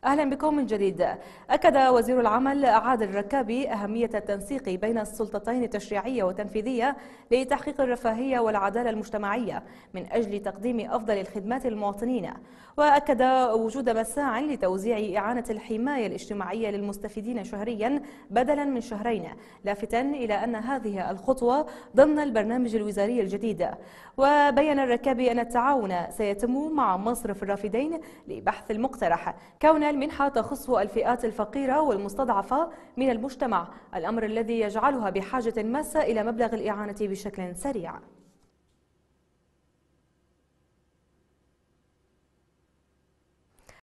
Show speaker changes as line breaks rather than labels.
أهلا بكم من جديد. أكد وزير العمل عادل الركابي أهمية التنسيق بين السلطتين التشريعية والتنفيذية لتحقيق الرفاهية والعدالة المجتمعية من أجل تقديم أفضل الخدمات للمواطنين، وأكد وجود مساع لتوزيع إعانة الحماية الاجتماعية للمستفيدين شهريا بدلا من شهرين، لافتا إلى أن هذه الخطوة ضمن البرنامج الوزاري الجديد. وبين الركابي أن التعاون سيتم مع مصرف الرافدين لبحث المقترح، كون المنحة تخص الفئات الفقيرة والمستضعفة من المجتمع، الأمر الذي يجعلها بحاجة ماسة إلى مبلغ الإعانة بشكل سريع.